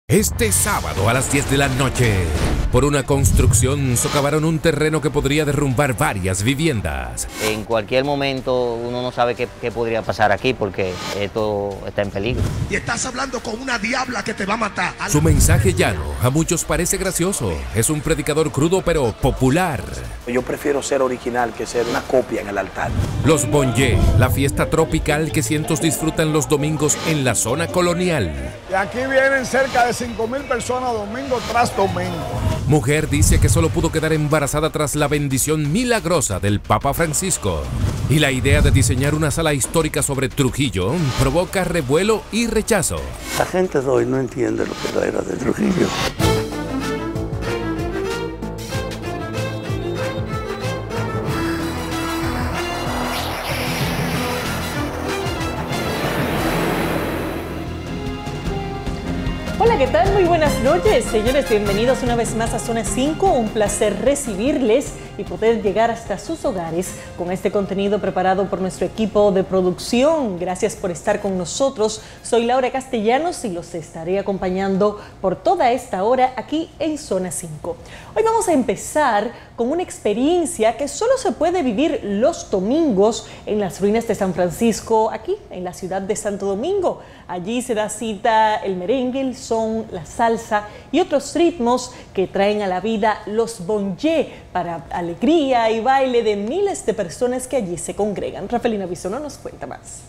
Este sábado a las 10 de la noche, por una construcción socavaron un terreno que podría derrumbar varias viviendas. En cualquier momento uno no sabe qué podría pasar aquí porque esto está en peligro. Y estás hablando con una diabla que te va a matar. Su mensaje llano a muchos parece gracioso. Es un predicador crudo pero popular. Yo prefiero ser original que ser una copia en el altar. Los Bonje, la fiesta tropical que cientos disfrutan los domingos en la zona colonial. Y aquí vienen cerca de 5.000 personas domingo tras domingo. Mujer dice que solo pudo quedar embarazada tras la bendición milagrosa del Papa Francisco. Y la idea de diseñar una sala histórica sobre Trujillo provoca revuelo y rechazo. La gente de hoy no entiende lo que es la era de Trujillo. Hola, ¿qué tal? Muy buenas noches, señores. Bienvenidos una vez más a Zona 5. Un placer recibirles y poder llegar hasta sus hogares con este contenido preparado por nuestro equipo de producción. Gracias por estar con nosotros. Soy Laura Castellanos y los estaré acompañando por toda esta hora aquí en Zona 5. Hoy vamos a empezar con una experiencia que solo se puede vivir los domingos en las ruinas de San Francisco, aquí en la ciudad de Santo Domingo. Allí se da cita el merengue, el son, la salsa y otros ritmos que traen a la vida los Bonje para alegría y baile de miles de personas que allí se congregan. Rafaelina Bisono nos cuenta más.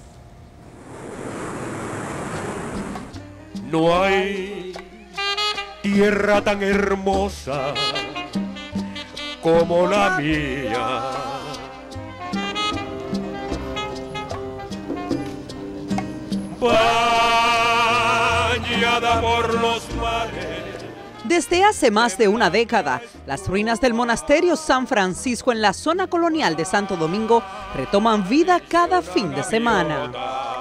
No hay tierra tan hermosa como la mía. Bañada por los mares. Desde hace más de una década, las ruinas del monasterio San Francisco en la zona colonial de Santo Domingo retoman vida cada fin de semana.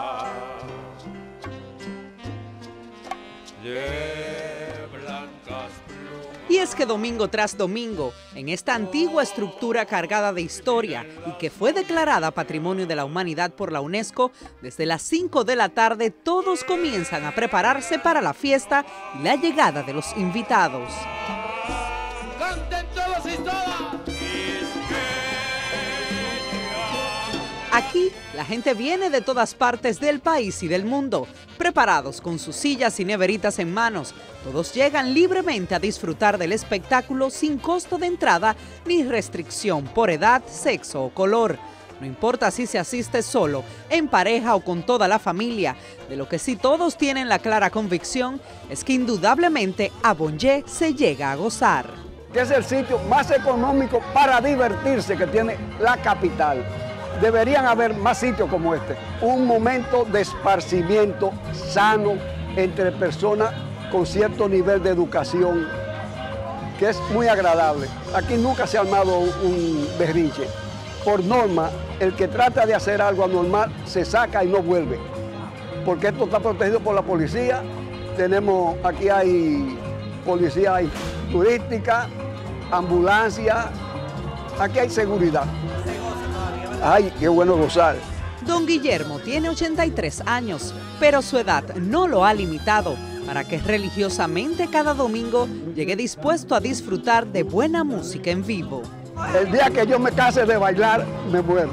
Y es que domingo tras domingo, en esta antigua estructura cargada de historia y que fue declarada Patrimonio de la Humanidad por la UNESCO, desde las 5 de la tarde todos comienzan a prepararse para la fiesta y la llegada de los invitados. ¡Canten todos y todas! Aquí, la gente viene de todas partes del país y del mundo, preparados con sus sillas y neveritas en manos. Todos llegan libremente a disfrutar del espectáculo sin costo de entrada ni restricción por edad, sexo o color. No importa si se asiste solo, en pareja o con toda la familia. De lo que sí todos tienen la clara convicción es que indudablemente a Bonje se llega a gozar. Que es el sitio más económico para divertirse que tiene la capital. Deberían haber más sitios como este. Un momento de esparcimiento sano entre personas con cierto nivel de educación, que es muy agradable. Aquí nunca se ha armado un berrinche. Por norma, el que trata de hacer algo anormal se saca y no vuelve, porque esto está protegido por la policía. Aquí hay policía turística, ambulancia, aquí hay seguridad. ¡Ay, qué bueno gozar! Don Guillermo tiene 83 años, pero su edad no lo ha limitado para que religiosamente cada domingo llegue dispuesto a disfrutar de buena música en vivo. El día que yo me canse de bailar, me muero.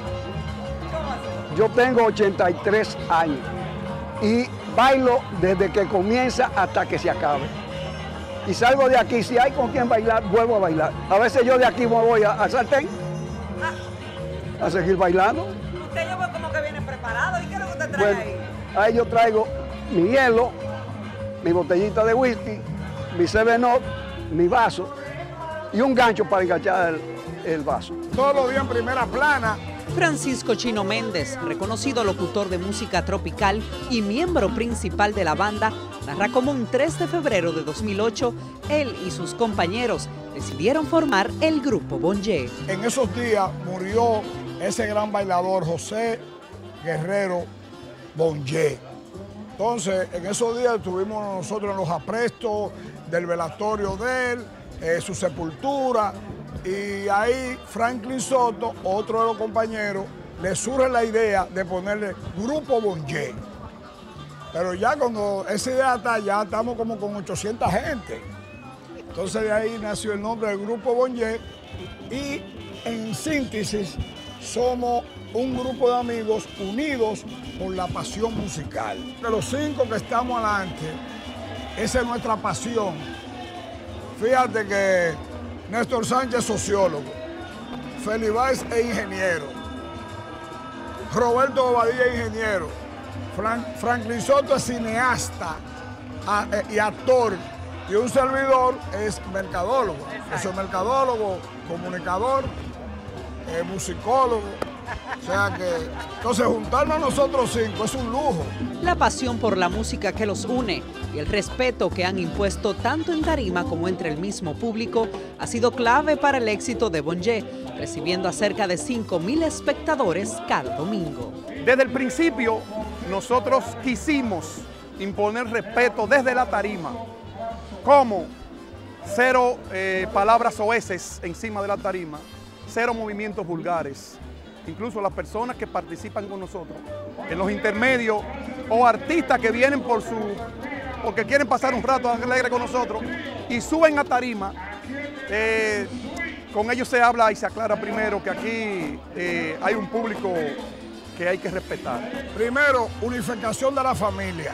Yo tengo 83 años y bailo desde que comienza hasta que se acabe. Y salgo de aquí, si hay con quien bailar, vuelvo a bailar. A veces yo de aquí me voy al sartén a seguir bailando. Usted yo veo como que viene preparado. ¿Y qué es lo que usted trae ahí? Ahí yo traigo mi hielo, mi botellita de whisky, mi 7-Up, mi vaso y un gancho para enganchar el vaso. Todos los días en primera plana. Francisco Chino Méndez, reconocido locutor de música tropical y miembro principal de la banda, narra cómo un 3 de febrero de 2008, él y sus compañeros decidieron formar el grupo Bonje. En esos días murió ese gran bailador José Guerrero Bonje. Entonces, en esos días estuvimos nosotros en los aprestos del velatorio de él, su sepultura, y ahí Franklin Soto, otro de los compañeros, le surge la idea de ponerle Grupo Bonje. Pero ya cuando esa idea está, ya estamos como con 800 gente. Entonces de ahí nació el nombre del grupo Bonje y en síntesis somos un grupo de amigos unidos por la pasión musical. De los 5 que estamos adelante, esa es nuestra pasión. Fíjate que Néstor Sánchez, sociólogo, Felibáez es ingeniero, Roberto Bobadilla es ingeniero, Franklin Soto es cineasta y actor, y un servidor es mercadólogo. Yo soy mercadólogo, comunicador, musicólogo. O sea que, entonces juntarnos a nosotros 5 es un lujo. La pasión por la música que los une y el respeto que han impuesto tanto en tarima como entre el mismo público ha sido clave para el éxito de Bonje, recibiendo a cerca de 5.000 espectadores cada domingo. Desde el principio, nosotros quisimos imponer respeto desde la tarima, como 0 palabras soeces encima de la tarima, 0 movimientos vulgares. Incluso las personas que participan con nosotros, en los intermedios o artistas que vienen porque quieren pasar un rato alegre con nosotros y suben a tarima, con ellos se habla y se aclara primero que aquí hay un público que hay que respetar. Primero, unificación de la familia.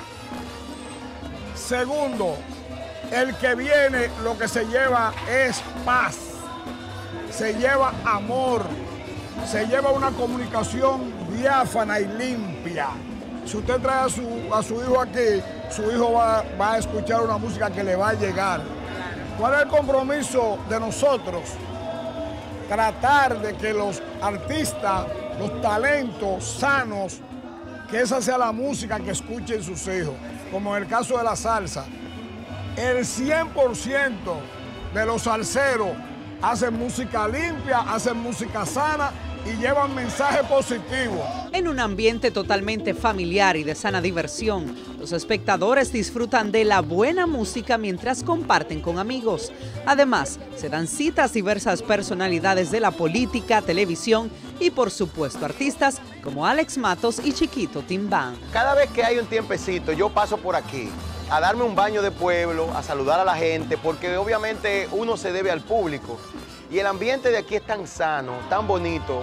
Segundo, el que viene lo que se lleva es paz, se lleva amor, se lleva una comunicación diáfana y limpia. Si usted trae a su hijo aquí, su hijo va a escuchar una música que le va a llegar. ¿Cuál es el compromiso de nosotros? Tratar de que los artistas, los talentos sanos, que esa sea la música que escuchen sus hijos. Como en el caso de la salsa, el 100% de los salseros hacen música limpia, hacen música sana y llevan mensajes positivos. En un ambiente totalmente familiar y de sana diversión, los espectadores disfrutan de la buena música mientras comparten con amigos. Además, se dan citas diversas personalidades de la política, televisión y, por supuesto, artistas como Alex Matos y Chiquito Timbán. Cada vez que hay un tiempecito, yo paso por aquí a darme un baño de pueblo, a saludar a la gente, porque obviamente uno se debe al público. Y el ambiente de aquí es tan sano, tan bonito,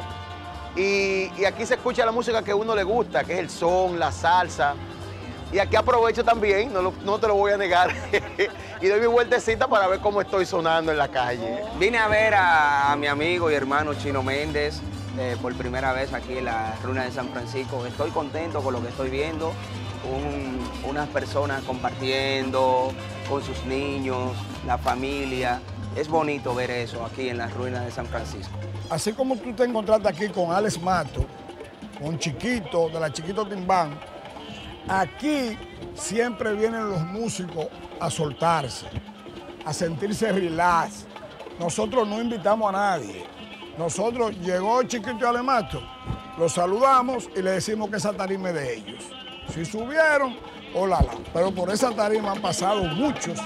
y aquí se escucha la música que a uno le gusta, que es el son, la salsa. Y aquí aprovecho también, no te lo voy a negar, y doy mi vueltecita para ver cómo estoy sonando en la calle. Vine a ver a mi amigo y hermano Chino Méndez por primera vez aquí en la Ruina de San Francisco. Estoy contento con lo que estoy viendo, unas personas compartiendo con sus niños, la familia. Es bonito ver eso aquí en las Ruinas de San Francisco. Así como tú te encontraste aquí con Alex Mato, con Chiquito, de la Chiquito Timbán, aquí siempre vienen los músicos a soltarse, a sentirse relax. Nosotros no invitamos a nadie. Nosotros llegó Chiquito y Alex Mato, los saludamos y le decimos que esa tarima es de ellos. Si subieron, hola, pero por esa tarima han pasado muchos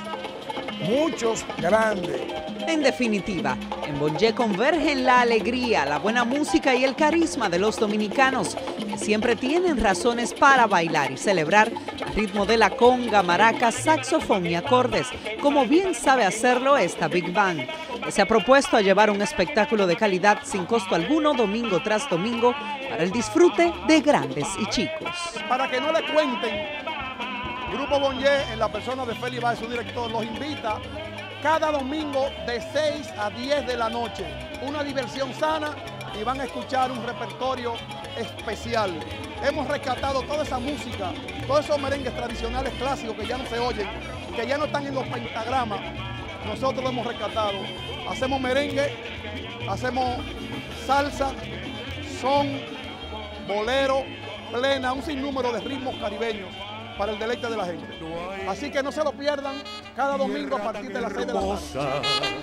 grandes. En definitiva, en Bonje convergen la alegría, la buena música y el carisma de los dominicanos, que siempre tienen razones para bailar y celebrar al ritmo de la conga, maracas, saxofón y acordes, como bien sabe hacerlo esta Big Band, que se ha propuesto a llevar un espectáculo de calidad sin costo alguno, domingo tras domingo, para el disfrute de grandes y chicos. Para que no le cuenten, Grupo Bonje, en la persona de Felibáez, su director, los invita cada domingo de 6 a 10 de la noche. Una diversión sana y van a escuchar un repertorio especial. Hemos rescatado toda esa música, todos esos merengues tradicionales clásicos que ya no se oyen, que ya no están en los pentagramas. Nosotros lo hemos rescatado. Hacemos merengue, hacemos salsa, son, bolero, plena, un sinnúmero de ritmos caribeños para el deleite de la gente. Así que no se lo pierdan cada domingo a partir de las 6 de la tarde.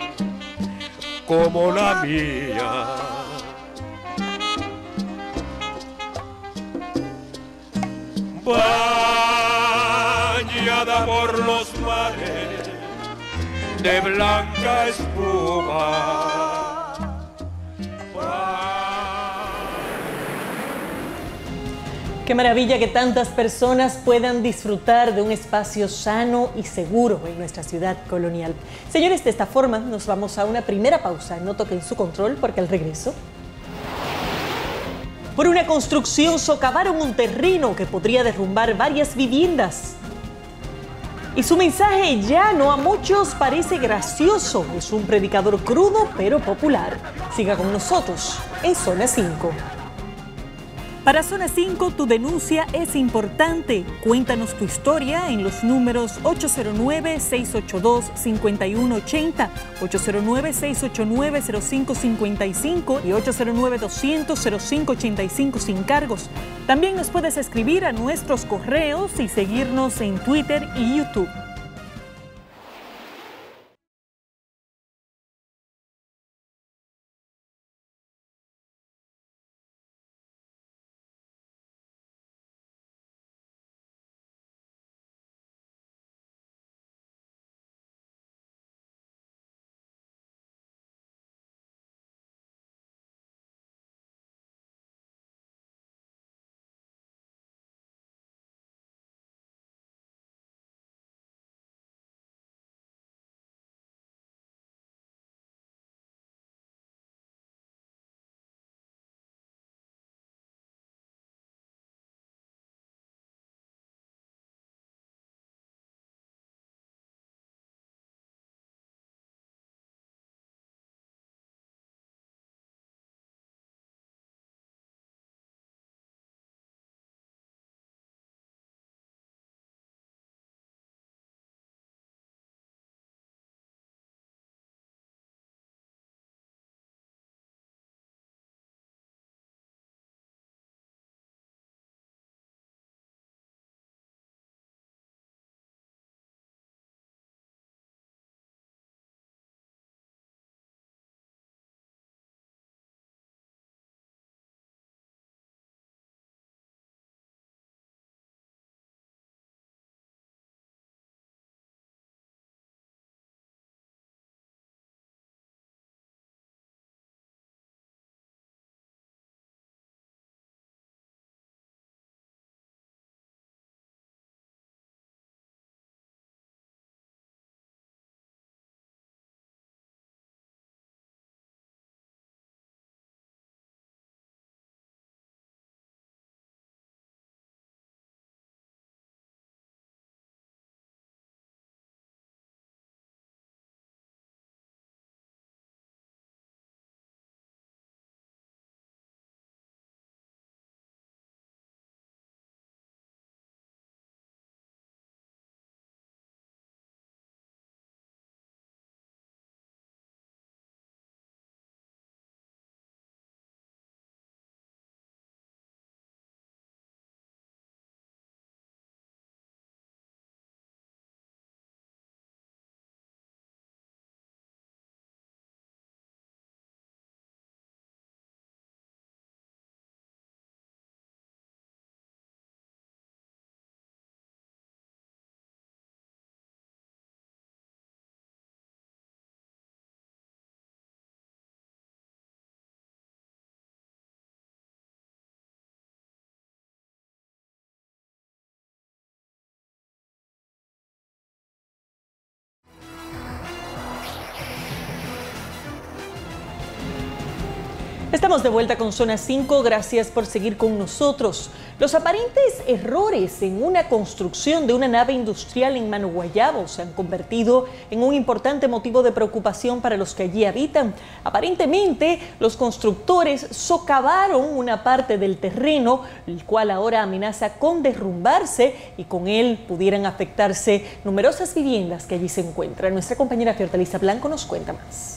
Como la mía. Bañada por los mares de blanca espuma. Qué maravilla que tantas personas puedan disfrutar de un espacio sano y seguro en nuestra ciudad colonial. Señores, de esta forma nos vamos a una primera pausa. No toquen su control porque al regreso... Por una construcción socavaron un terreno que podría derrumbar varias viviendas. Y su mensaje llano a muchos parece gracioso. Es un predicador crudo pero popular. Siga con nosotros en Zona 5. Para Zona 5, tu denuncia es importante. Cuéntanos tu historia en los números 809-682-5180, 809-689-0555 y 809-200-0585 sin cargos. También nos puedes escribir a nuestros correos y seguirnos en Twitter y YouTube. Estamos de vuelta con Zona 5, gracias por seguir con nosotros. Los aparentes errores en una construcción de una nave industrial en Mano Guayabo se han convertido en un importante motivo de preocupación para los que allí habitan. Aparentemente, los constructores socavaron una parte del terreno, el cual ahora amenaza con derrumbarse y con él pudieran afectarse numerosas viviendas que allí se encuentran. Nuestra compañera Fiordalisa Blanco nos cuenta más.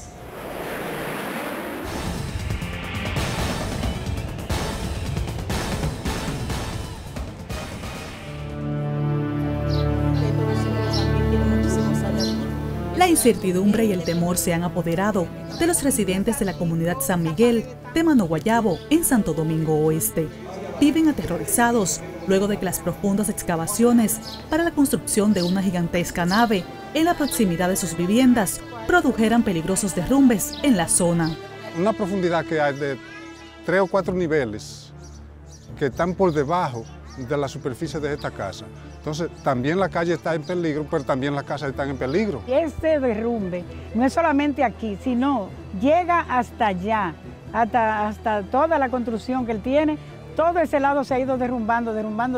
La incertidumbre y el temor se han apoderado de los residentes de la comunidad San Miguel de Mano Guayabo en Santo Domingo Oeste. Viven aterrorizados luego de que las profundas excavaciones para la construcción de una gigantesca nave en la proximidad de sus viviendas produjeran peligrosos derrumbes en la zona. Una profundidad que hay de 3 o 4 niveles que están por debajo de la superficie de esta casa. Entonces, también la calle está en peligro, pero también las casas están en peligro. Este derrumbe no es solamente aquí, sino llega hasta allá, hasta toda la construcción que él tiene. Todo ese lado se ha ido derrumbando,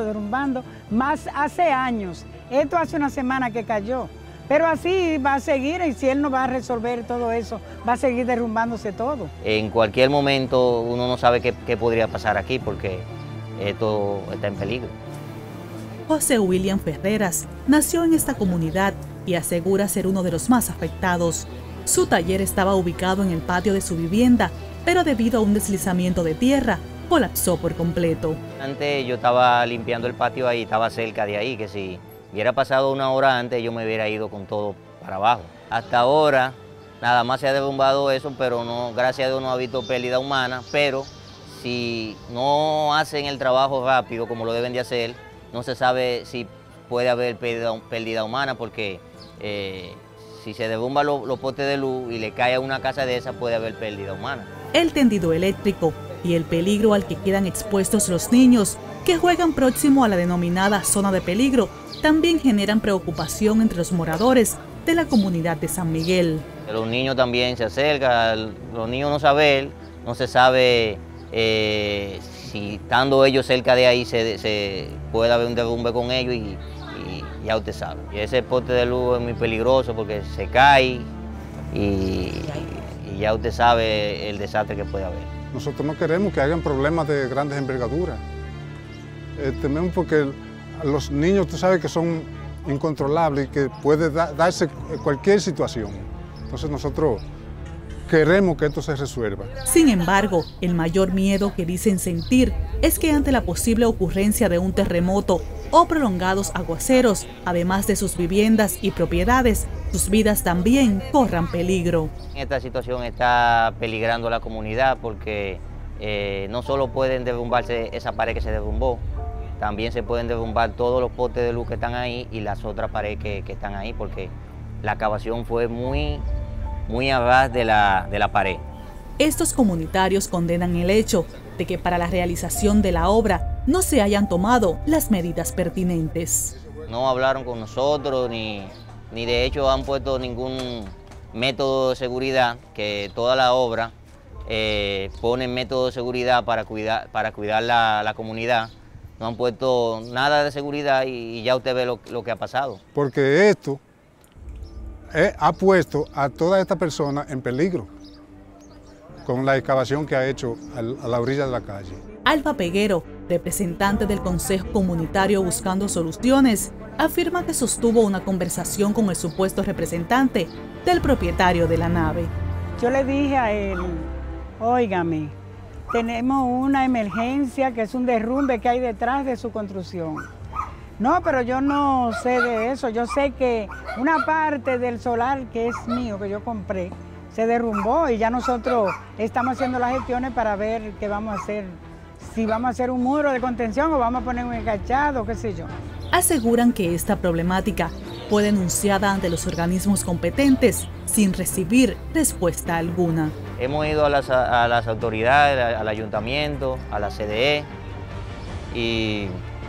más hace años. Esto hace una semana que cayó. Pero así va a seguir, y si él no va a resolver todo eso, va a seguir derrumbándose todo. En cualquier momento uno no sabe qué podría pasar aquí, porque esto está en peligro. José William Ferreras nació en esta comunidad y asegura ser uno de los más afectados. Su taller estaba ubicado en el patio de su vivienda, pero debido a un deslizamiento de tierra, colapsó por completo. Antes yo estaba limpiando el patio ahí, estaba cerca de ahí, que si hubiera pasado una hora antes yo me hubiera ido con todo para abajo. Hasta ahora nada más se ha derrumbado eso, pero no, gracias a Dios no ha habido pérdida humana, pero si no hacen el trabajo rápido como lo deben de hacer, no se sabe si puede haber pérdida humana, porque si se derrumban los postes de luz y le cae a una casa de esa, puede haber pérdida humana. El tendido eléctrico y el peligro al que quedan expuestos los niños que juegan próximo a la denominada zona de peligro también generan preocupación entre los moradores de la comunidad de San Miguel. Los niños también se acercan, los niños no se sabe si estando ellos cerca de ahí se puede haber un derrumbe con ellos y ya usted sabe. Y ese poste de luz es muy peligroso porque se cae y ya usted sabe el desastre que puede haber. Nosotros no queremos que hagan problemas de grandes envergaduras. Tememos porque los niños, tú sabes que son incontrolables y que puede darse cualquier situación. Entonces nosotros queremos que esto se resuelva. Sin embargo, el mayor miedo que dicen sentir es que ante la posible ocurrencia de un terremoto o prolongados aguaceros, además de sus viviendas y propiedades, sus vidas también corran peligro. Esta situación está peligrando a la comunidad porque no solo pueden derrumbarse esa pared que se derrumbó, también se pueden derrumbar todos los postes de luz que están ahí y las otras paredes que están ahí, porque la excavación fue muy a ras de la pared. Estos comunitarios condenan el hecho de que para la realización de la obra no se hayan tomado las medidas pertinentes. No hablaron con nosotros, ni de hecho han puesto ningún método de seguridad, que toda la obra pone método de seguridad para cuidar la comunidad. No han puesto nada de seguridad y ya usted ve lo que ha pasado. Porque esto ha puesto a toda esta persona en peligro con la excavación que ha hecho a la orilla de la calle. Alba Peguero, representante del Consejo Comunitario Buscando Soluciones, afirma que sostuvo una conversación con el supuesto representante del propietario de la nave. Yo le dije a él, óigame, tenemos una emergencia que es un derrumbe que hay detrás de su construcción. No, pero yo no sé de eso. Yo sé que una parte del solar que es mío, que yo compré, se derrumbó y ya nosotros estamos haciendo las gestiones para ver qué vamos a hacer. Si vamos a hacer un muro de contención o vamos a poner un enganchado, qué sé yo. Aseguran que esta problemática fue denunciada ante los organismos competentes sin recibir respuesta alguna. Hemos ido a las autoridades, al ayuntamiento, a la CDE y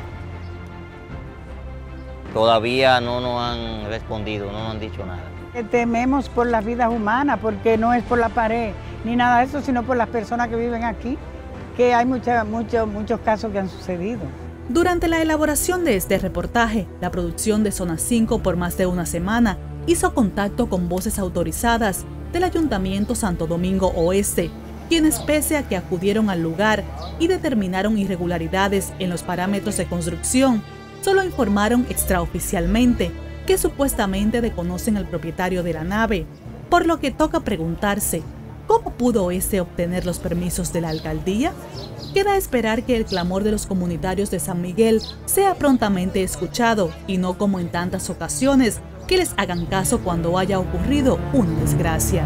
todavía no nos han respondido, no nos han dicho nada. Tememos por las vidas humanas, porque no es por la pared ni nada de eso, sino por las personas que viven aquí, que hay muchos casos que han sucedido. Durante la elaboración de este reportaje, la producción de Zona 5 por más de una semana hizo contacto con voces autorizadas del Ayuntamiento Santo Domingo Oeste, quienes pese a que acudieron al lugar y determinaron irregularidades en los parámetros de construcción, solo informaron extraoficialmente que supuestamente desconocen al propietario de la nave, por lo que toca preguntarse, ¿cómo pudo este obtener los permisos de la alcaldía? Queda esperar que el clamor de los comunitarios de San Miguel sea prontamente escuchado y no como en tantas ocasiones que les hagan caso cuando haya ocurrido una desgracia.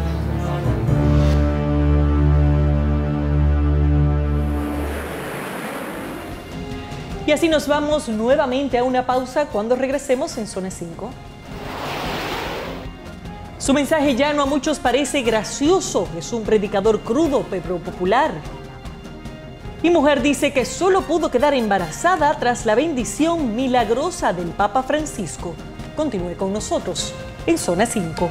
Y así nos vamos nuevamente a una pausa cuando regresemos en Zona 5. Su mensaje llano a muchos parece gracioso, es un predicador crudo pero popular. Y mujer dice que solo pudo quedar embarazada tras la bendición milagrosa del Papa Francisco. Continúe con nosotros en Zona 5.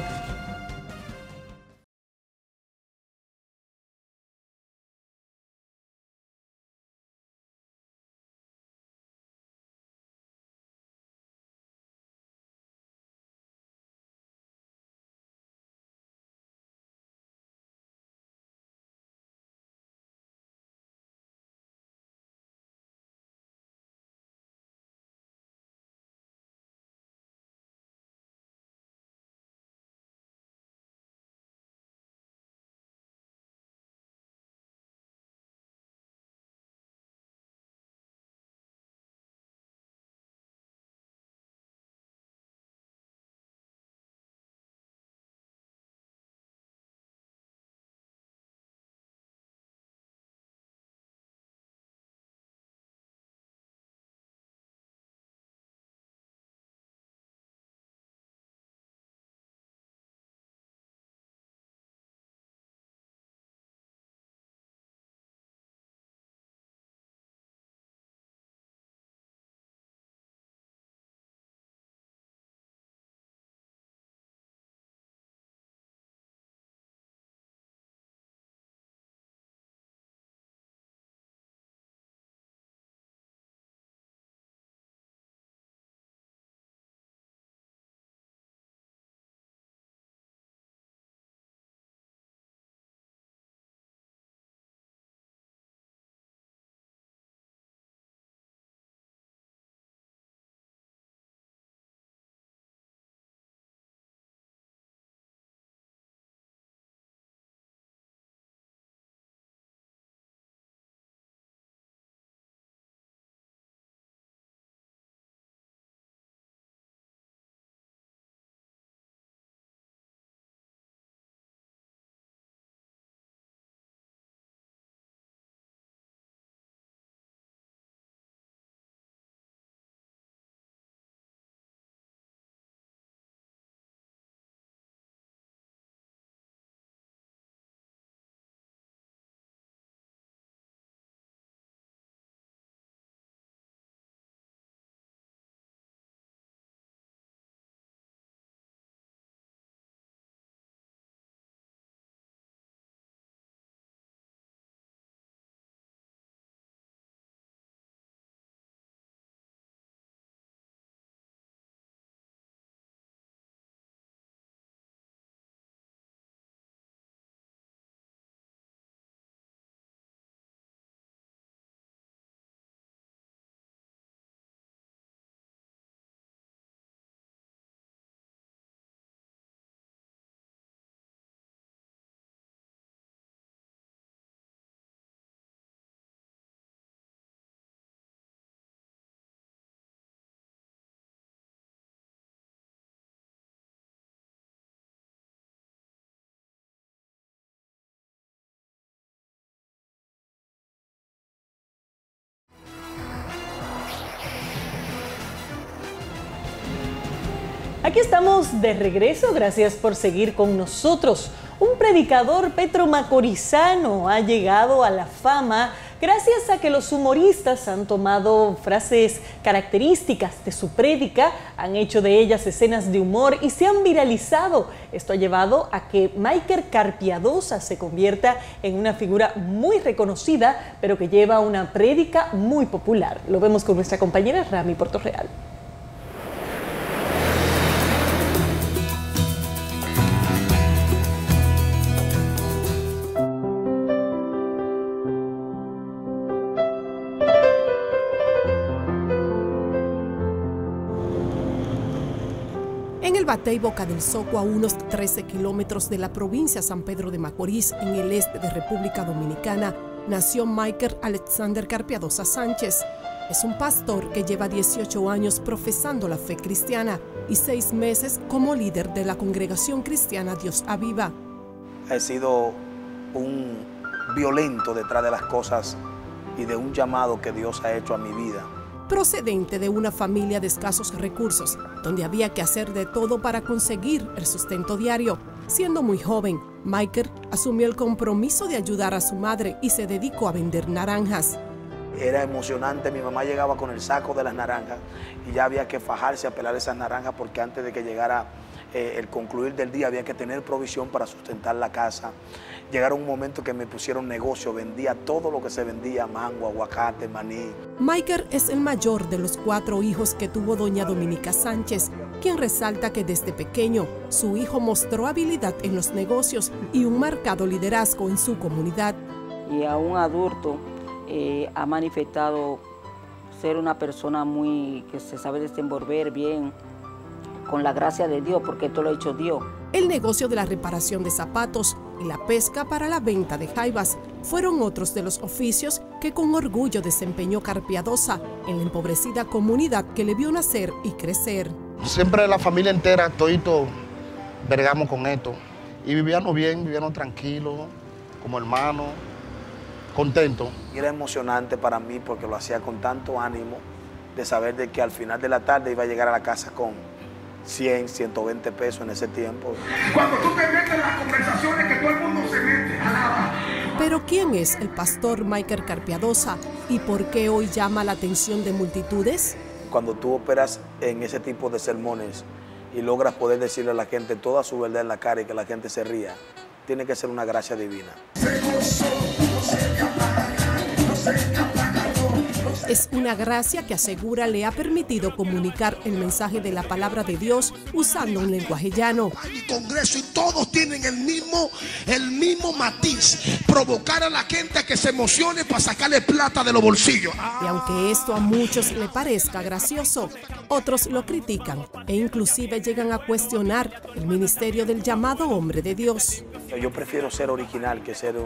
Aquí estamos de regreso, gracias por seguir con nosotros. Un predicador petromacorizano ha llegado a la fama gracias a que los humoristas han tomado frases características de su prédica, han hecho de ellas escenas de humor y se han viralizado. Esto ha llevado a que Maiker Carpiadosa se convierta en una figura muy reconocida, pero que lleva una prédica muy popular. Lo vemos con nuestra compañera Rami Portorreal. En el Batey Boca del Soco, a unos 13 kilómetros de la provincia San Pedro de Macorís, en el este de República Dominicana, nació Maiker Alexander Carpiadosa Sánchez. Es un pastor que lleva 18 años profesando la fe cristiana y 6 meses como líder de la congregación cristiana Dios Aviva. He sido un violento detrás de las cosas y de un llamado que Dios ha hecho a mi vida. Procedente de una familia de escasos recursos, donde había que hacer de todo para conseguir el sustento diario, Siendo muy joven, Michael asumió el compromiso de ayudar a su madre y se dedicó a vender naranjas. Era emocionante, mi mamá llegaba con el saco de las naranjas y ya había que fajarse a pelar esas naranjas porque antes de que llegara el concluir del día había que tener provisión para sustentar la casa. Llegaron un momento que me pusieron negocio, vendía todo lo que se vendía, mango, aguacate, maní. Michael es el mayor de los 4 hijos que tuvo doña Dominica Sánchez, quien resalta que desde pequeño su hijo mostró habilidad en los negocios y un marcado liderazgo en su comunidad. Y a un adulto ha manifestado ser una persona que se sabe desenvolver bien, con la gracia de Dios, porque esto lo ha hecho Dios. El negocio de la reparación de zapatos y la pesca para la venta de jaivas fueron otros de los oficios que con orgullo desempeñó Carpiadosa en la empobrecida comunidad que le vio nacer y crecer. Siempre la familia entera, todito, bregamos con esto. Y vivíamos bien, vivíamos tranquilos, como hermanos, contentos. Y era emocionante para mí porque lo hacía con tanto ánimo de saber de que al final de la tarde iba a llegar a la casa con 100, 120 pesos en ese tiempo. Cuando tú te metes en las conversaciones que todo el mundo se mete, alaba. Pero ¿quién es el pastor Michael Carpiadosa y por qué hoy llama la atención de multitudes? Cuando tú operas en ese tipo de sermones y logras poder decirle a la gente toda su verdad en la cara y que la gente se ría, tiene que ser una gracia divina. Es una gracia que asegura le ha permitido comunicar el mensaje de la palabra de Dios usando un lenguaje llano. Mi congreso y todos tienen el mismo matiz, provocar a la gente a que se emocione para sacarle plata de los bolsillos. Y aunque esto a muchos le parezca gracioso, otros lo critican e inclusive llegan a cuestionar el ministerio del llamado hombre de Dios. Yo prefiero ser original que ser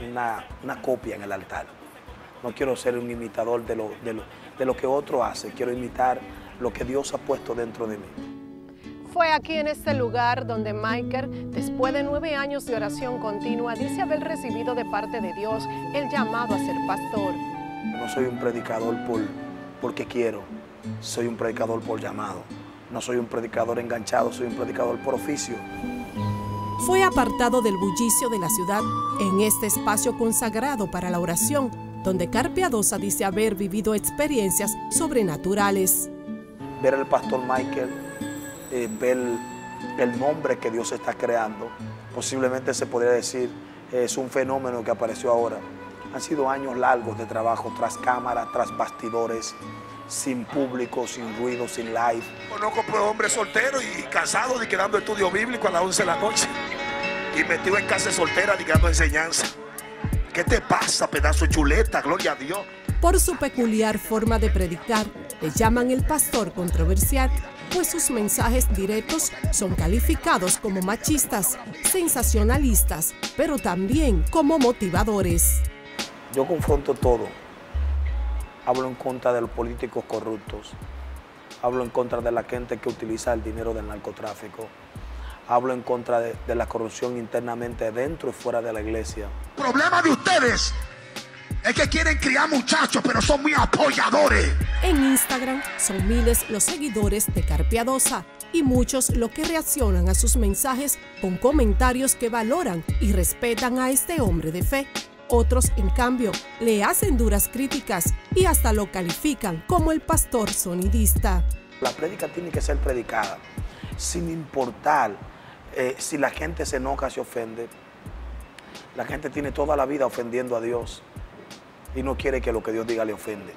una copia en el altar. No quiero ser un imitador de lo que otro hace. Quiero imitar lo que Dios ha puesto dentro de mí. Fue aquí en este lugar donde Michael, después de 9 años de oración continua, dice haber recibido de parte de Dios el llamado a ser pastor. No soy un predicador porque quiero, soy un predicador por llamado. No soy un predicador enganchado, soy un predicador por oficio. Fue apartado del bullicio de la ciudad en este espacio consagrado para la oración, donde Carpiadosa dice haber vivido experiencias sobrenaturales. Ver al pastor Michael, ver el nombre que Dios está creando, posiblemente se podría decir, es un fenómeno que apareció ahora. Han sido años largos de trabajo, tras cámara, tras bastidores, sin público, sin ruido, sin live. Conozco hombres solteros y casados y dando estudio bíblico a las 11 de la noche y metido en casa soltera dando enseñanza. ¿Qué te pasa, pedazo de chuleta? Gloria a Dios. Por su peculiar forma de predicar, le llaman el pastor controversial, pues sus mensajes directos son calificados como machistas, sensacionalistas, pero también como motivadores. Yo confronto todo. Hablo en contra de los políticos corruptos. Hablo en contra de la gente que utiliza el dinero del narcotráfico. Hablo en contra de la corrupción internamente dentro y fuera de la iglesia. El problema de ustedes es que quieren criar muchachos, pero son muy apoyadores. En Instagram son miles los seguidores de Carpiadosa y muchos los que reaccionan a sus mensajes con comentarios que valoran y respetan a este hombre de fe. Otros, en cambio, le hacen duras críticas y hasta lo califican como el pastor sonidista. La prédica tiene que ser predicada, sin importar si la gente se enoja, se ofende. La gente tiene toda la vida ofendiendo a Dios y no quiere que lo que Dios diga le ofende.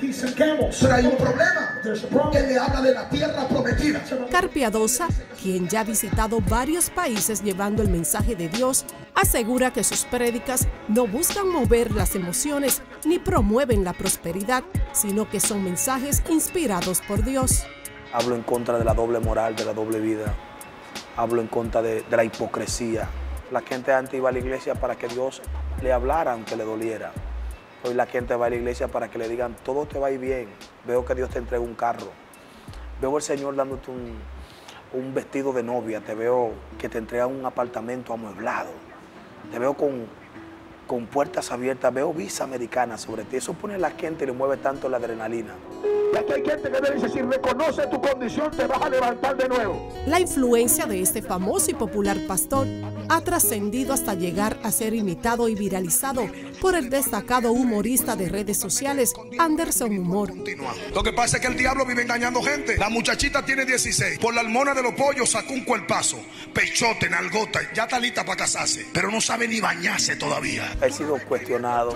Pero hay un problema que le habla de la tierra prometida. Carpiadosa, quien ya ha visitado varios países llevando el mensaje de Dios, asegura que sus prédicas no buscan mover las emociones ni promueven la prosperidad, sino que son mensajes inspirados por Dios. Hablo en contra de la doble moral, de la doble vida. Hablo en contra de la hipocresía. La gente antes iba a la iglesia para que Dios le hablara aunque le doliera. Hoy la gente va a la iglesia para que le digan, todo te va a ir bien. Veo que Dios te entrega un carro. Veo al Señor dándote un vestido de novia. Te veo que te entrega un apartamento amueblado. Te veo con con puertas abiertas, veo visa americana sobre ti. Eso pone a la gente y le mueve tanto la adrenalina. Y aquí hay gente que me dice, si reconoce tu condición, te vas a levantar de nuevo. La influencia de este famoso y popular pastor ha trascendido hasta llegar a ser imitado y viralizado por el destacado humorista de redes sociales, Anderson Humor. Lo que pasa es que el diablo vive engañando gente. La muchachita tiene 16. Por la hormona de los pollos sacó un cuerpazo. Pechote, nalgota, ya está lista para casarse. Pero no sabe ni bañarse todavía. He sido cuestionado.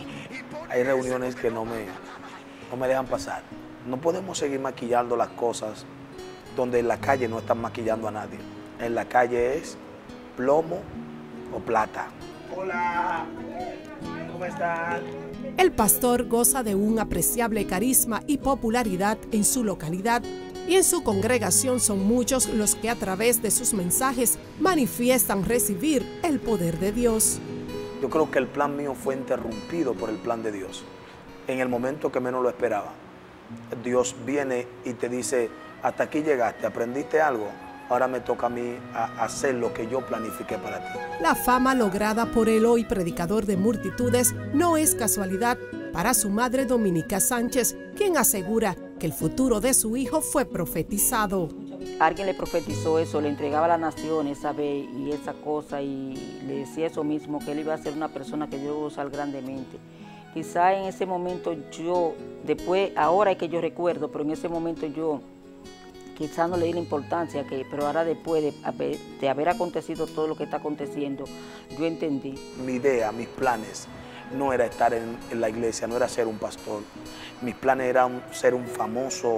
Hay reuniones que no me dejan pasar. No podemos seguir maquillando las cosas donde en la calle no están maquillando a nadie. En la calle es plomo o plata. Hola, ¿cómo están? El pastor goza de un apreciable carisma y popularidad en su localidad y en su congregación son muchos los que a través de sus mensajes manifiestan recibir el poder de Dios. Yo creo que el plan mío fue interrumpido por el plan de Dios. En el momento que menos lo esperaba, Dios viene y te dice, hasta aquí llegaste, aprendiste algo, ahora me toca a mí hacer lo que yo planifiqué para ti. La fama lograda por el hoy predicador de multitudes no es casualidad para su madre Dominica Sánchez, quien asegura que el futuro de su hijo fue profetizado. Alguien le profetizó eso, le entregaba a la nación esa vez y esa cosa y le decía eso mismo, que él iba a ser una persona que Dios iba a usar grandemente. Quizá en ese momento yo, después, ahora es que yo recuerdo, pero en ese momento yo quizá no le di la importancia, pero ahora después de haber acontecido todo lo que está aconteciendo, yo entendí. Mi idea, mis planes, no era estar en la iglesia, no era ser un pastor. Mis planes eran ser un famoso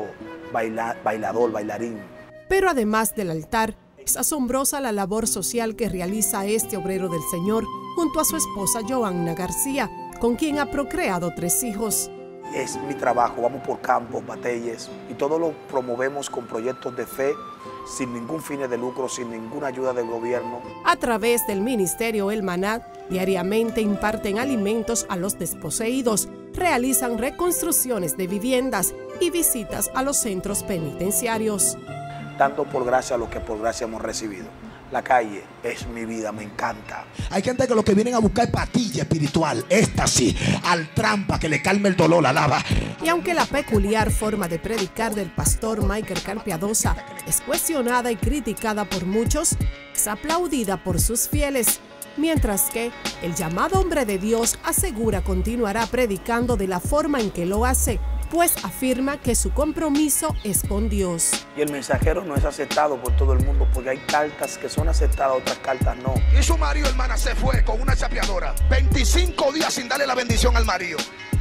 bailarín. Pero además del altar, es asombrosa la labor social que realiza este obrero del Señor junto a su esposa Joanna García, con quien ha procreado 3 hijos. Es mi trabajo, vamos por campos, batallas, y todo lo promovemos con proyectos de fe, sin ningún fin de lucro, sin ninguna ayuda del gobierno. A través del ministerio El Maná, diariamente imparten alimentos a los desposeídos, realizan reconstrucciones de viviendas y visitas a los centros penitenciarios. Dando por gracia lo que por gracia hemos recibido. La calle es mi vida, me encanta. Hay gente que lo que vienen a buscar es pastilla espiritual, éxtasis, al trampa que le calme el dolor, alaba. Y aunque la peculiar forma de predicar del pastor Michael Carpiadosa es cuestionada y criticada por muchos, es aplaudida por sus fieles, mientras que el llamado hombre de Dios asegura continuará predicando de la forma en que lo hace, pues afirma que su compromiso es con Dios. Y el mensajero no es aceptado por todo el mundo, porque hay cartas que son aceptadas, otras cartas no. Y su marido, hermana, se fue con una chapeadora. 25 días sin darle la bendición al marido.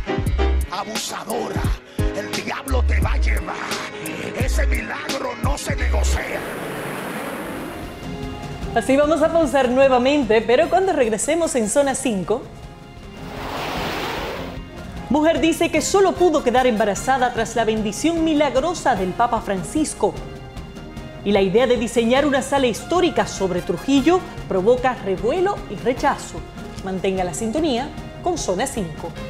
Abusadora, el diablo te va a llevar. Ese milagro no se negocia. Así vamos a pausar nuevamente, pero cuando regresemos en Zona 5... Mujer dice que solo pudo quedar embarazada tras la bendición milagrosa del Papa Francisco. Y la idea de diseñar una sala histórica sobre Trujillo provoca revuelo y rechazo. Mantenga la sintonía con Zona 5.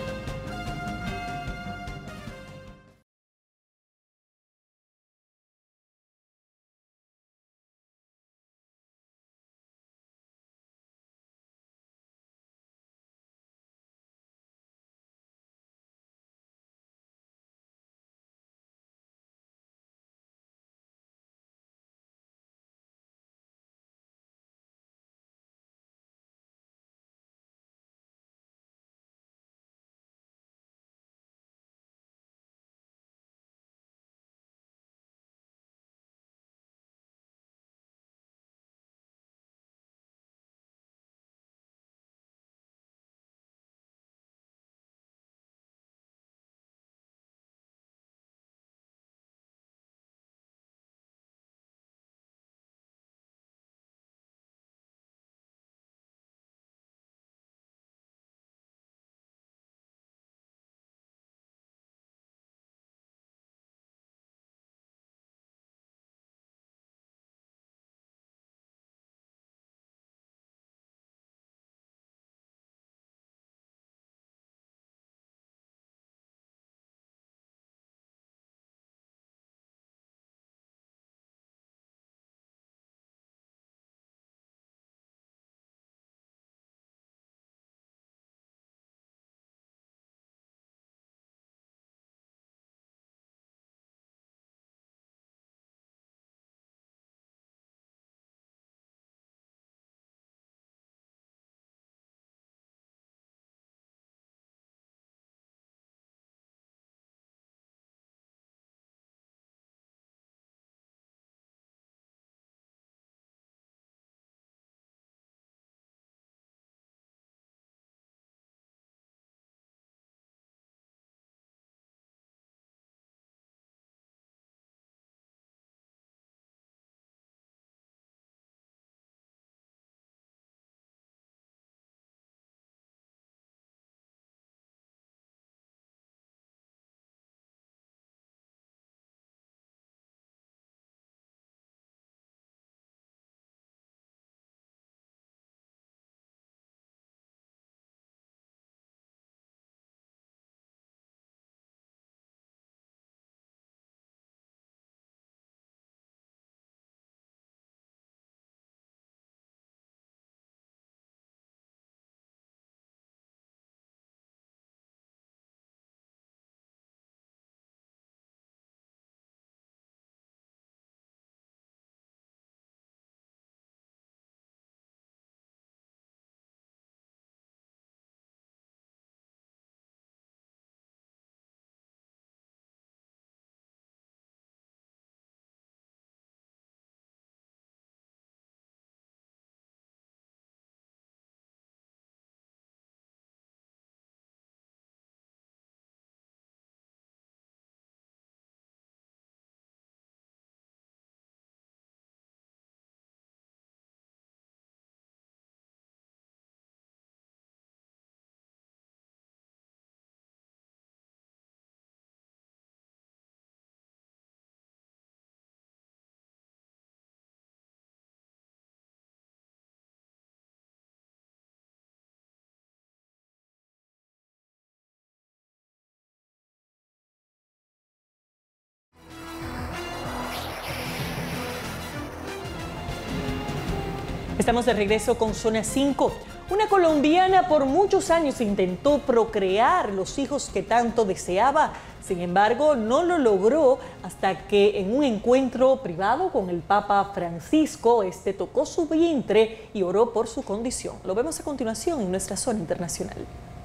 Estamos de regreso con Zona 5. Una colombiana por muchos años intentó procrear los hijos que tanto deseaba. Sin embargo, no lo logró hasta que en un encuentro privado con el Papa Francisco, este tocó su vientre y oró por su condición. Lo vemos a continuación en nuestra zona internacional.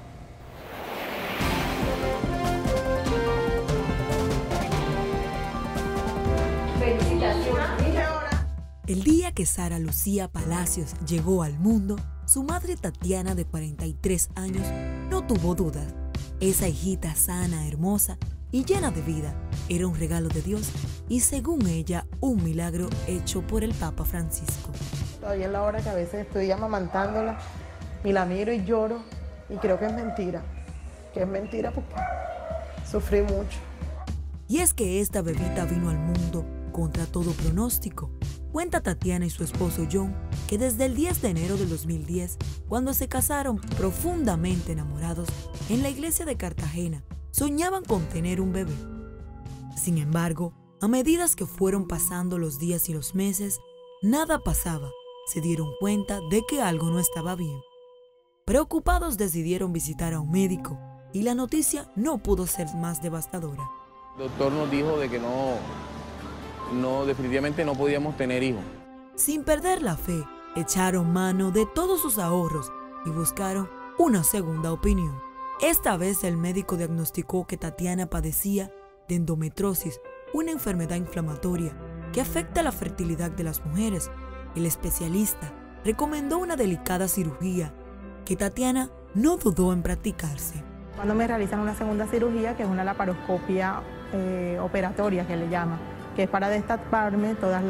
El día que Sara Lucía Palacios llegó al mundo, su madre Tatiana, de 43 años, no tuvo dudas. Esa hijita sana, hermosa y llena de vida era un regalo de Dios y, según ella, un milagro hecho por el Papa Francisco. Todavía es la hora que a veces estoy amamantándola y la miro y lloro y creo que es mentira porque sufrí mucho. Y es que esta bebita vino al mundo contra todo pronóstico. Cuenta Tatiana y su esposo John que desde el 10 de enero del 2010, cuando se casaron profundamente enamorados en la iglesia de Cartagena, soñaban con tener un bebé. Sin embargo, a medida que fueron pasando los días y los meses, nada pasaba. Se dieron cuenta de que algo no estaba bien. Preocupados decidieron visitar a un médico y la noticia no pudo ser más devastadora. El doctor nos dijo de que definitivamente no podíamos tener hijos. Sin perder la fe, echaron mano de todos sus ahorros y buscaron una segunda opinión. Esta vez el médico diagnosticó que Tatiana padecía de endometriosis, una enfermedad inflamatoria que afecta la fertilidad de las mujeres. El especialista recomendó una delicada cirugía que Tatiana no dudó en practicarse. Cuando me realizan una segunda cirugía, que es una laparoscopia operatoria que le llama, que es para destaparme todas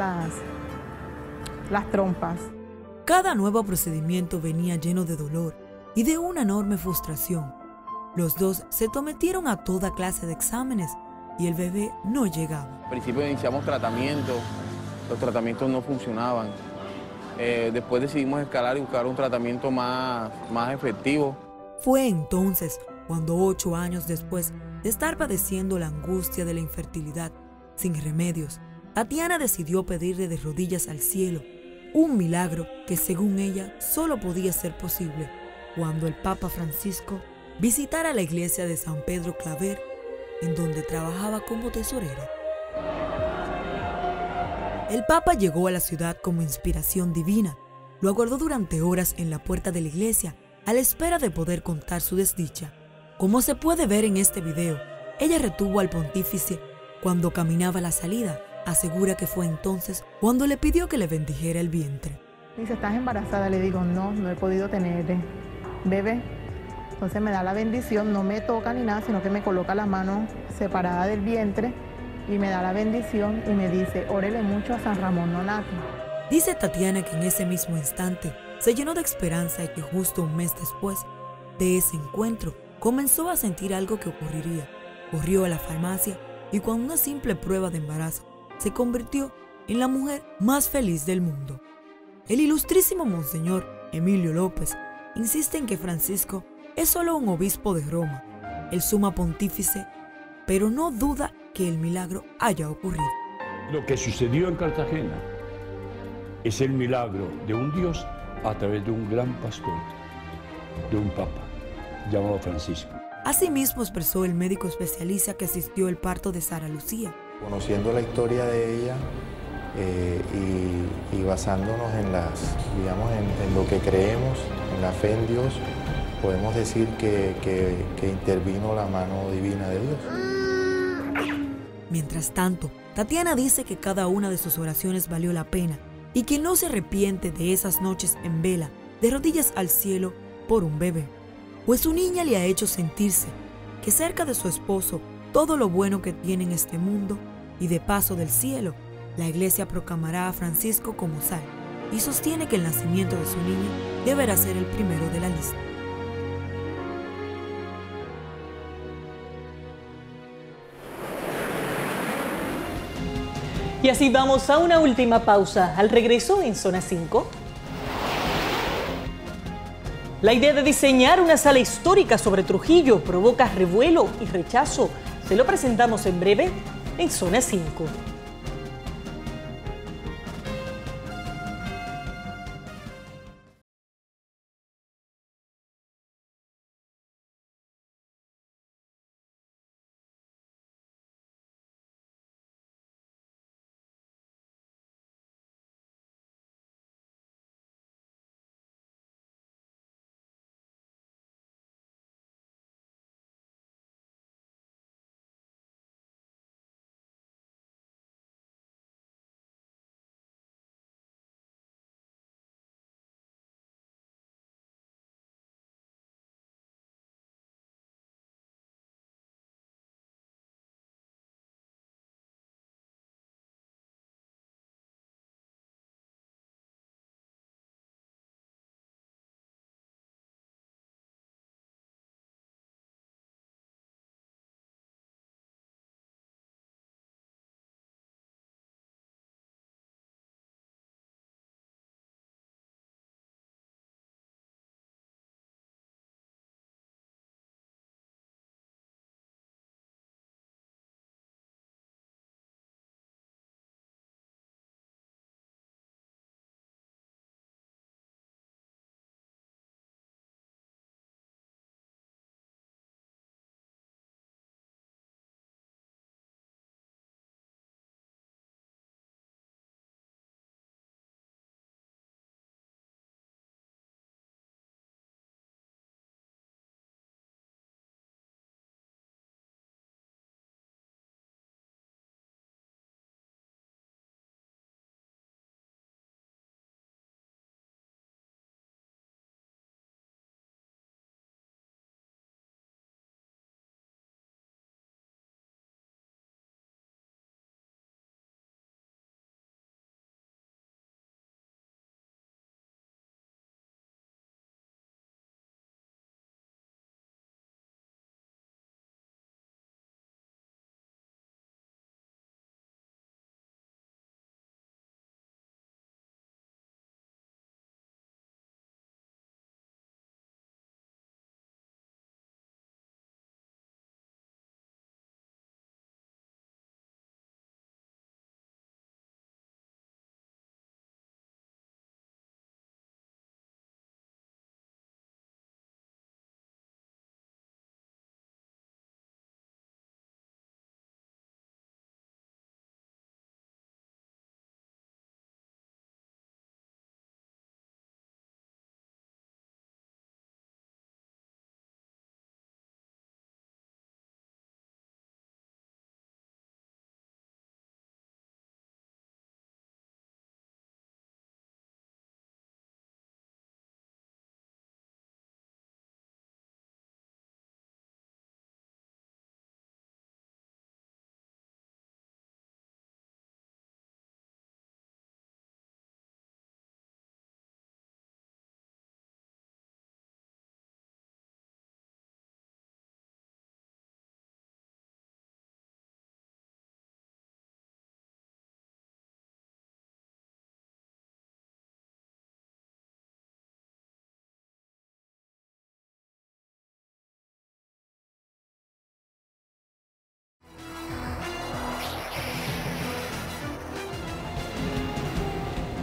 las trompas. Cada nuevo procedimiento venía lleno de dolor y de una enorme frustración. Los dos se sometieron a toda clase de exámenes y el bebé no llegaba. Al principio iniciamos tratamientos, los tratamientos no funcionaban. Después decidimos escalar y buscar un tratamiento más efectivo. Fue entonces cuando 8 años después de estar padeciendo la angustia de la infertilidad, sin remedios, Tatiana decidió pedirle de rodillas al cielo un milagro que, según ella, solo podía ser posible cuando el Papa Francisco visitara la iglesia de San Pedro Claver, en donde trabajaba como tesorera. El Papa llegó a la ciudad como inspiración divina. Lo aguardó durante horas en la puerta de la iglesia, a la espera de poder contar su desdicha. Como se puede ver en este video, ella retuvo al pontífice cuando caminaba a la salida. Asegura que fue entonces cuando le pidió que le bendijera el vientre. Dice, ¿estás embarazada? Le digo, no he podido tener bebé. Entonces me da la bendición, no me toca ni nada, sino que me coloca la mano separada del vientre y me da la bendición y me dice, órele mucho a San Ramón Nonato. Dice Tatiana que en ese mismo instante se llenó de esperanza y que justo un mes después de ese encuentro comenzó a sentir algo que ocurriría. Corrió a la farmacia y con una simple prueba de embarazo se convirtió en la mujer más feliz del mundo. El ilustrísimo Monseñor Emilio López insiste en que Francisco es solo un obispo de Roma, el suma pontífice, pero no duda que el milagro haya ocurrido. Lo que sucedió en Cartagena es el milagro de un Dios a través de un gran pastor, de un papa llamado Francisco. Asimismo expresó el médico especialista que asistió al parto de Sara Lucía. Conociendo la historia de ella y basándonos en en lo que creemos, en la fe en Dios, podemos decir que intervino la mano divina de Dios. Mientras tanto, Tatiana dice que cada una de sus oraciones valió la pena y que no se arrepiente de esas noches en vela, de rodillas al cielo por un bebé. Pues su niña le ha hecho sentirse que cerca de su esposo todo lo bueno que tiene en este mundo y de paso del cielo, la iglesia proclamará a Francisco como sal y sostiene que el nacimiento de su niña deberá ser el primero de la lista. Y así vamos a una última pausa. Al regreso en Zona 5. La idea de diseñar una sala histórica sobre Trujillo provoca revuelo y rechazo. Se lo presentamos en breve en Zona 5.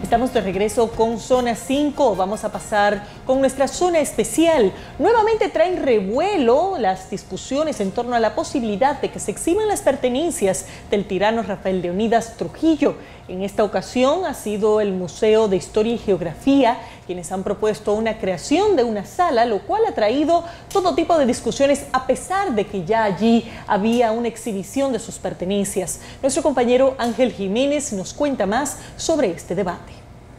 Estamos de regreso con Zona 5. Vamos a pasar con nuestra zona especial. Nuevamente traen revuelo las discusiones en torno a la posibilidad de que se exhiban las pertenencias del tirano Rafael Leónidas Trujillo. En esta ocasión ha sido el Museo de Historia y Geografía quienes han propuesto una creación de una sala, lo cual ha traído todo tipo de discusiones a pesar de que ya allí había una exhibición de sus pertenencias. Nuestro compañero Ángel Jiménez nos cuenta más sobre este debate.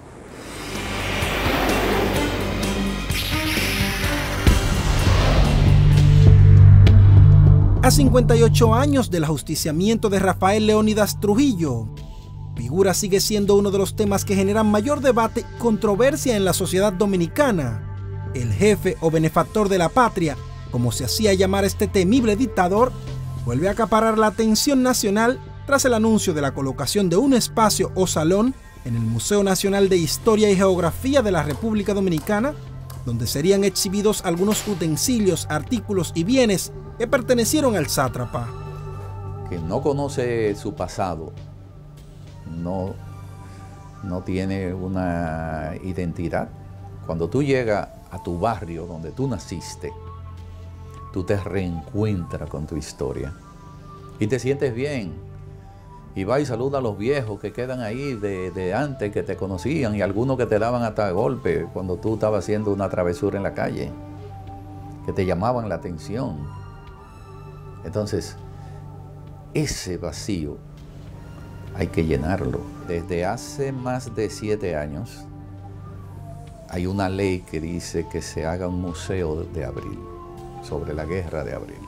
A 58 años del ajusticiamiento de Rafael Leónidas Trujillo, figura sigue siendo uno de los temas que generan mayor debate y controversia en la sociedad dominicana. El jefe o benefactor de la patria, como se hacía llamar este temible dictador, vuelve a acaparar la atención nacional tras el anuncio de la colocación de un espacio o salón en el Museo Nacional de Historia y Geografía de la República Dominicana, donde serían exhibidos algunos utensilios, artículos y bienes que pertenecieron al sátrapa. Que no conoce su pasado, no tiene una identidad. Cuando tú llegas a tu barrio donde tú naciste, tú te reencuentras con tu historia y te sientes bien. Y vas y saludas a los viejos que quedan ahí de antes, que te conocían, y algunos que te daban hasta golpe cuando tú estabas haciendo una travesura en la calle, que te llamaban la atención. Entonces, ese vacío hay que llenarlo. Desde hace más de 7 años hay una ley que dice que se haga un museo de Abril, sobre la guerra de Abril.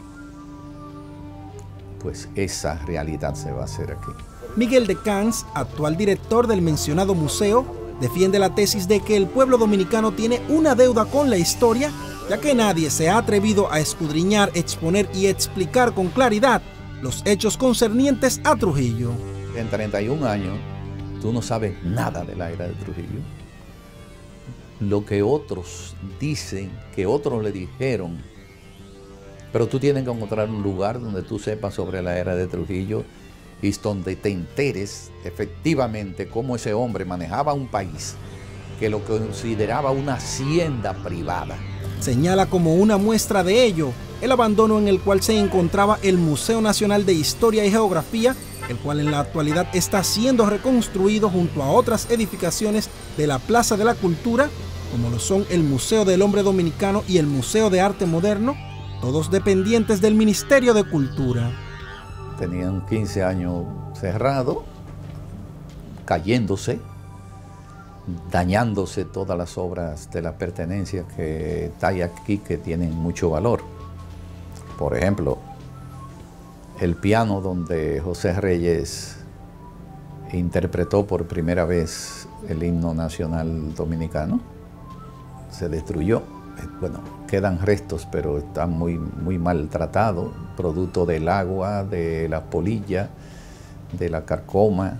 Pues esa realidad se va a hacer aquí. Miguel de Cans, actual director del mencionado museo, defiende la tesis de que el pueblo dominicano tiene una deuda con la historia, ya que nadie se ha atrevido a escudriñar, exponer y explicar con claridad los hechos concernientes a Trujillo. En 31 años, tú no sabes nada de la era de Trujillo. Lo que otros dicen, que otros le dijeron, pero tú tienes que encontrar un lugar donde tú sepas sobre la era de Trujillo y donde te enteres efectivamente cómo ese hombre manejaba un país que lo consideraba una hacienda privada. Señala como una muestra de ello el abandono en el cual se encontraba el Museo Nacional de Historia y Geografía, el cual en la actualidad está siendo reconstruido junto a otras edificaciones de la Plaza de la Cultura, como lo son el Museo del Hombre Dominicano y el Museo de Arte Moderno, todos dependientes del Ministerio de Cultura. Tenían 15 años cerrados, cayéndose, dañándose todas las obras de las pertenencias que hay aquí que tienen mucho valor. Por ejemplo, el piano donde José Reyes interpretó por primera vez el himno nacional dominicano se destruyó. Bueno, quedan restos, pero están muy maltratados, producto del agua, de la polilla, de la carcoma,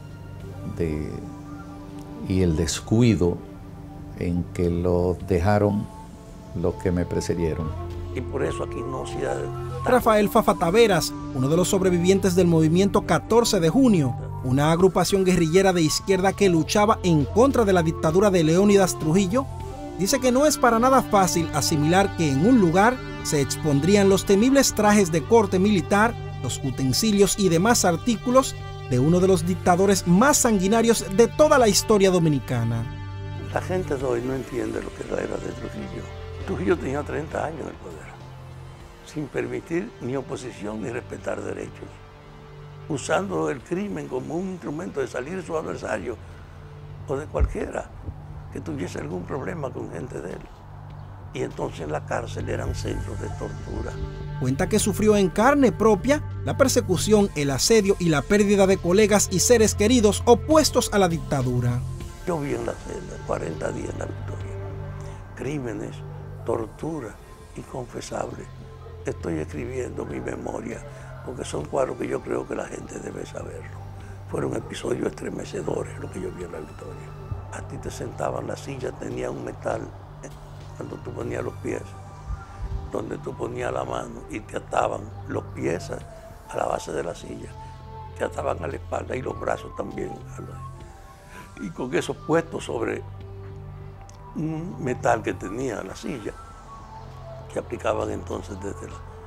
y el descuido en que lo dejaron los que me precedieron. Y por eso aquí no se ha... Rafael Fafa Taveras, uno de los sobrevivientes del movimiento 14 de junio, una agrupación guerrillera de izquierda que luchaba en contra de la dictadura de Leónidas Trujillo, dice que no es para nada fácil asimilar que en un lugar se expondrían los temibles trajes de corte militar, los utensilios y demás artículos de uno de los dictadores más sanguinarios de toda la historia dominicana. La gente de hoy no entiende lo que es la era de Trujillo. Trujillo tenía 30 años en el poder, sin permitir ni oposición ni respetar derechos, usando el crimen como un instrumento de salir de su adversario o de cualquiera que tuviese algún problema con gente de él. Y entonces en la cárcel eran centros de tortura. Cuenta que sufrió en carne propia la persecución, el asedio y la pérdida de colegas y seres queridos opuestos a la dictadura. Yo vi en la celda 40 días en la Victoria. Crímenes, tortura, inconfesable. Estoy escribiendo mi memoria porque son cuadros que yo creo que la gente debe saberlo. Fueron episodios estremecedores lo que yo vi en la Victoria. A ti te sentaban, la silla tenía un metal cuando tú ponías los pies, donde tú ponías la mano y te ataban los pies a la base de la silla, te ataban a la espalda y los brazos también. y con eso puesto sobre un metal que tenía la silla, que aplicaban entonces desde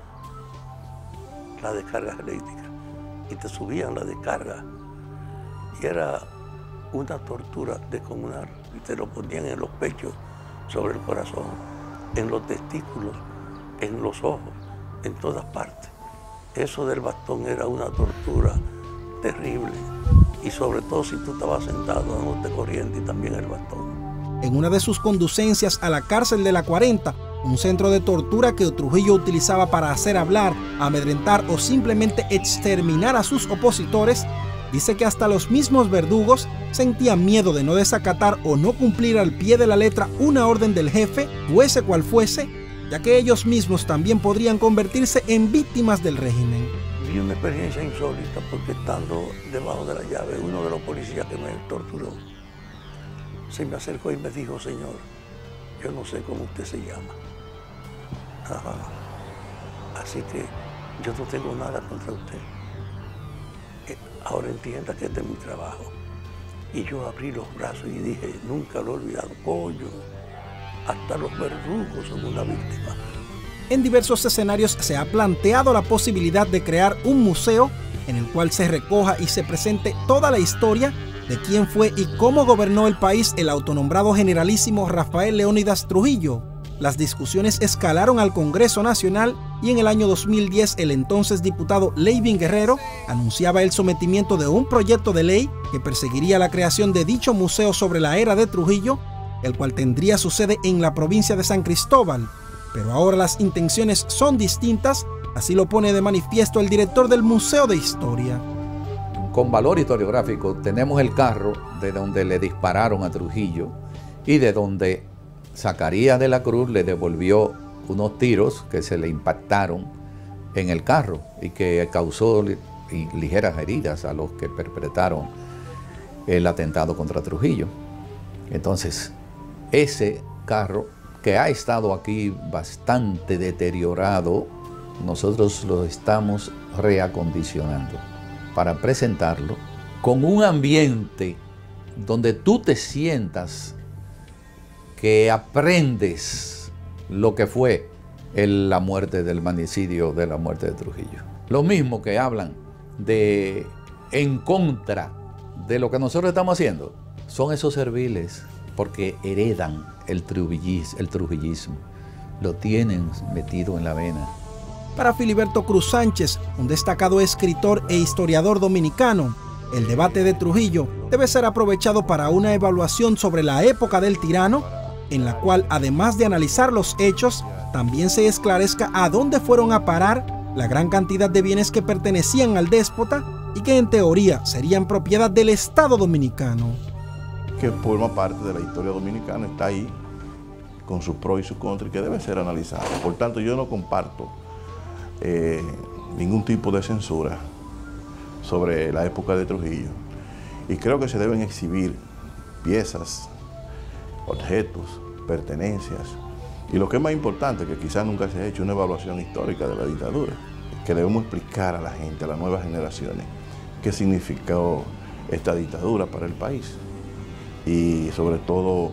la descarga eléctrica, y te subían la descarga, y era una tortura descomunal, y te lo ponían en los pechos, sobre el corazón, en los testículos, en los ojos, en todas partes. Eso del bastón era una tortura terrible, y sobre todo si tú estabas sentado dándote corriente y también el bastón. En una de sus conducencias a la cárcel de la 40, un centro de tortura que Trujillo utilizaba para hacer hablar, amedrentar o simplemente exterminar a sus opositores, dice que hasta los mismos verdugos sentían miedo de no desacatar o no cumplir al pie de la letra una orden del jefe, fuese cual fuese, ya que ellos mismos también podrían convertirse en víctimas del régimen. Vi una experiencia insólita porque estando debajo de la llave, uno de los policías que me torturó se me acercó y me dijo: señor, yo no sé cómo usted se llama. Ajá. Así que yo no tengo nada contra usted. Ahora entienda que este es mi trabajo. Y yo abrí los brazos y dije, nunca lo he olvidado, coño, hasta los verdugos son una víctima. En diversos escenarios se ha planteado la posibilidad de crear un museo en el cual se recoja y se presente toda la historia de quién fue y cómo gobernó el país el autonombrado generalísimo Rafael Leónidas Trujillo. Las discusiones escalaron al Congreso Nacional y en el año 2010 el entonces diputado Leivin Guerrero anunciaba el sometimiento de un proyecto de ley que perseguiría la creación de dicho museo sobre la era de Trujillo, el cual tendría su sede en la provincia de San Cristóbal. Pero ahora las intenciones son distintas, así lo pone de manifiesto el director del Museo de Historia. Con valor historiográfico tenemos el carro de donde le dispararon a Trujillo y de donde Zacarías de la Cruz le devolvió unos tiros que se le impactaron en el carro y que causó ligeras heridas a los que perpetraron el atentado contra Trujillo. Entonces, ese carro que ha estado aquí bastante deteriorado, nosotros lo estamos reacondicionando para presentarlo con un ambiente donde tú te sientas que aprendes lo que fue la muerte del magnicidio, de la muerte de Trujillo. Lo mismo que hablan de en contra de lo que nosotros estamos haciendo, son esos serviles porque heredan el trujillismo, lo tienen metido en la vena. Para Filiberto Cruz Sánchez, un destacado escritor e historiador dominicano, el debate de Trujillo debe ser aprovechado para una evaluación sobre la época del tirano, en la cual, además de analizar los hechos, también se esclarezca a dónde fueron a parar la gran cantidad de bienes que pertenecían al déspota y que en teoría serían propiedad del Estado dominicano. Que forma parte de la historia dominicana, está ahí con sus pros y sus contras y que debe ser analizado. Por tanto, yo no comparto ningún tipo de censura sobre la época de Trujillo y creo que se deben exhibir piezas, objetos, pertenencias y lo que es más importante, que quizás nunca se ha hecho una evaluación histórica de la dictadura, que debemos explicar a la gente, a las nuevas generaciones, qué significó esta dictadura para el país y sobre todo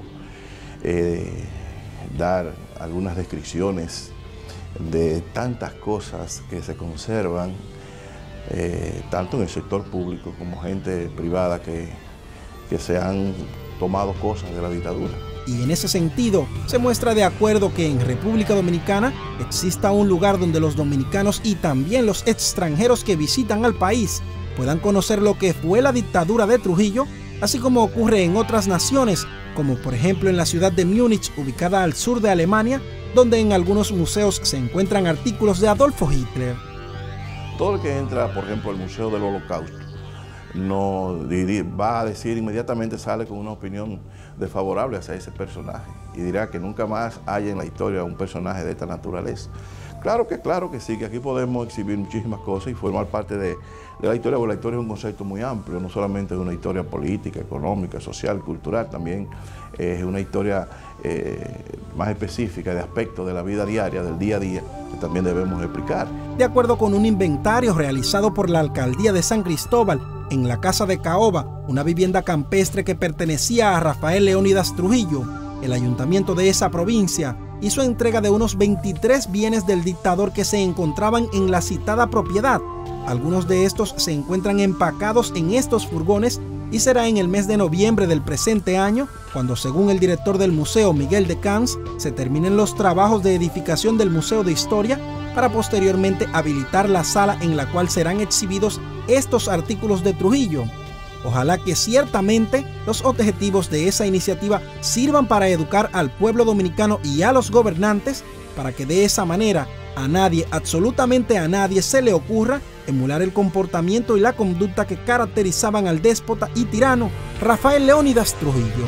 dar algunas descripciones de tantas cosas que se conservan tanto en el sector público como gente privada que se han tomado cosas de la dictadura. Y en ese sentido, se muestra de acuerdo que en República Dominicana exista un lugar donde los dominicanos y también los extranjeros que visitan al país puedan conocer lo que fue la dictadura de Trujillo, así como ocurre en otras naciones, como por ejemplo en la ciudad de Múnich, ubicada al sur de Alemania, donde en algunos museos se encuentran artículos de Adolfo Hitler. Todo el que entra, por ejemplo, al Museo del Holocausto, no va a decir inmediatamente, sale con una opinión desfavorable hacia ese personaje y dirá que nunca más haya en la historia un personaje de esta naturaleza. Claro que sí, que aquí podemos exhibir muchísimas cosas y formar parte de la historia, porque la historia es un concepto muy amplio, no solamente es una historia política, económica, social, cultural, también es una historia más específica de aspectos de la vida diaria, del día a día, que también debemos explicar. De acuerdo con un inventario realizado por la Alcaldía de San Cristóbal, en la Casa de Caoba, una vivienda campestre que pertenecía a Rafael Leónidas Trujillo, el ayuntamiento de esa provincia hizo entrega de unos 23 bienes del dictador que se encontraban en la citada propiedad. Algunos de estos se encuentran empacados en estos furgones y será en el mes de noviembre del presente año cuando, según el director del museo, Miguel de Camps, se terminen los trabajos de edificación del Museo de Historia para posteriormente habilitar la sala en la cual serán exhibidos estos artículos de Trujillo. Ojalá que ciertamente los objetivos de esa iniciativa sirvan para educar al pueblo dominicano y a los gobernantes para que de esa manera a nadie, absolutamente a nadie, se le ocurra emular el comportamiento y la conducta que caracterizaban al déspota y tirano Rafael Leónidas Trujillo.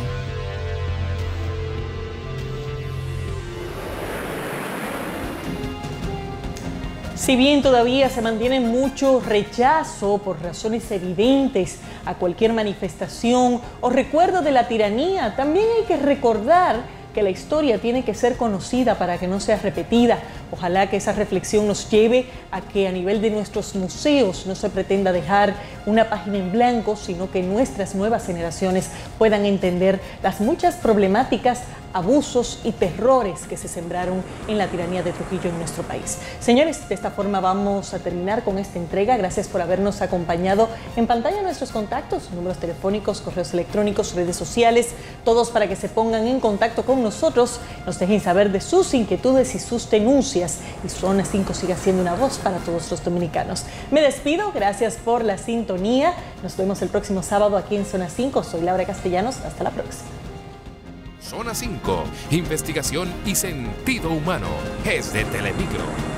Si bien todavía se mantiene mucho rechazo por razones evidentes a cualquier manifestación o recuerdo de la tiranía, también hay que recordar que la historia tiene que ser conocida para que no sea repetida. Ojalá que esa reflexión nos lleve a que a nivel de nuestros museos no se pretenda dejar una página en blanco, sino que nuestras nuevas generaciones puedan entender las muchas problemáticas, abusos y terrores que se sembraron en la tiranía de Trujillo en nuestro país. Señores, de esta forma vamos a terminar con esta entrega. Gracias por habernos acompañado. En pantalla nuestros contactos, números telefónicos, correos electrónicos, redes sociales, todos para que se pongan en contacto con nosotros, nos dejen saber de sus inquietudes y sus denuncias. Y Zona 5 siga siendo una voz para todos los dominicanos. Me despido, gracias por la sintonía. Nos vemos el próximo sábado aquí en Zona 5. Soy Laura Castellanos. Hasta la próxima. Zona 5, investigación y sentido humano, es de Telemicro.